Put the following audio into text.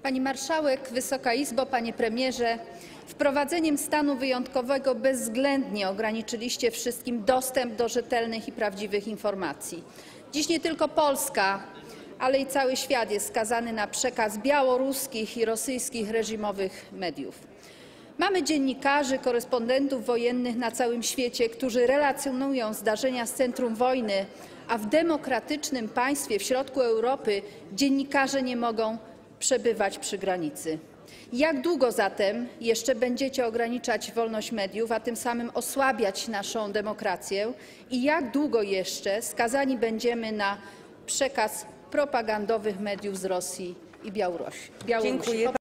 Pani Marszałek, Wysoka Izbo, Panie Premierze! Wprowadzeniem stanu wyjątkowego bezwzględnie ograniczyliście wszystkim dostęp do rzetelnych i prawdziwych informacji. Dziś nie tylko Polska, ale i cały świat jest skazany na przekaz białoruskich i rosyjskich reżimowych mediów. Mamy dziennikarzy, korespondentów wojennych na całym świecie, którzy relacjonują zdarzenia z centrum wojny, a w demokratycznym państwie w środku Europy dziennikarze nie mogą przebywać przy granicy. Jak długo zatem jeszcze będziecie ograniczać wolność mediów, a tym samym osłabiać naszą demokrację? I jak długo jeszcze skazani będziemy na przekaz propagandowych mediów z Rosji i Białorusi?